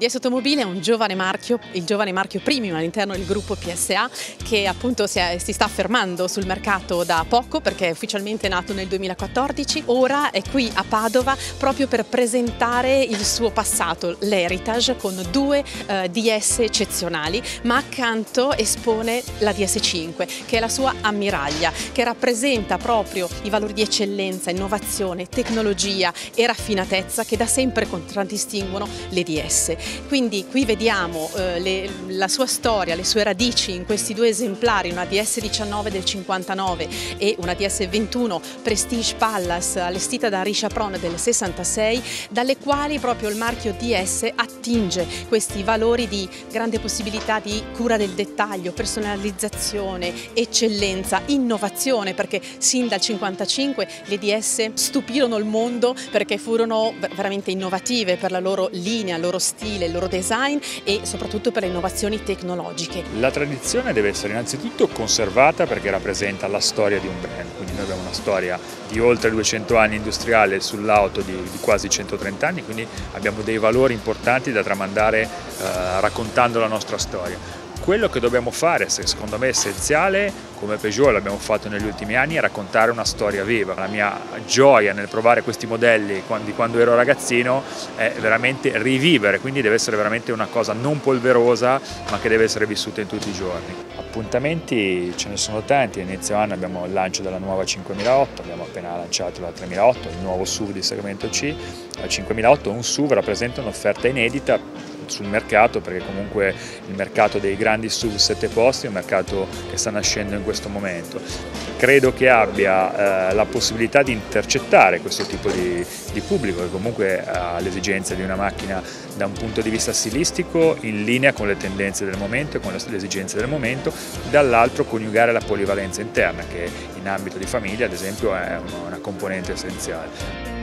DS Automobile è un giovane marchio, il giovane marchio premium all'interno del gruppo PSA, che appunto si sta affermando sul mercato da poco perché è ufficialmente nato nel 2014. Ora è qui a Padova proprio per presentare il suo passato, l'Heritage, con due DS eccezionali, ma accanto espone la DS5, che è la sua ammiraglia, che rappresenta proprio i valori di eccellenza, innovazione, tecnologia e raffinatezza che da sempre contraddistinguono le DS. Quindi qui vediamo la sua storia, le sue radici in questi due esemplari, una DS19 del 59 e una DS21 Prestige Palace allestita da Richard Prone del 66, dalle quali proprio il marchio DS attinge questi valori di grande possibilità di cura del dettaglio, personalizzazione, eccellenza, innovazione, perché sin dal 55 le DS stupirono il mondo perché furono veramente innovative per la loro linea, il loro stile, il loro design e soprattutto per le innovazioni tecnologiche. La tradizione deve essere innanzitutto conservata perché rappresenta la storia di un brand, quindi noi abbiamo una storia di oltre 200 anni industriale sull'auto di quasi 130 anni, quindi abbiamo dei valori importanti da tramandare raccontando la nostra storia. Quello che dobbiamo fare, secondo me essenziale, come Peugeot l'abbiamo fatto negli ultimi anni, è raccontare una storia viva. La mia gioia nel provare questi modelli di quando ero ragazzino è veramente rivivere, quindi deve essere veramente una cosa non polverosa, ma che deve essere vissuta in tutti i giorni. Appuntamenti ce ne sono tanti, inizio anno abbiamo il lancio della nuova 5008, abbiamo appena lanciato la 3008, il nuovo SUV di segmento C. La 5008 un SUV rappresenta un'offerta inedita sul mercato, perché comunque il mercato dei grandi SUV 7 posti è un mercato che sta nascendo in questo momento. Credo che abbia la possibilità di intercettare questo tipo di pubblico che comunque ha l'esigenza di una macchina da un punto di vista stilistico in linea con le tendenze del momento e con le esigenze del momento, dall'altro coniugare la polivalenza interna che in ambito di famiglia ad esempio è una componente essenziale.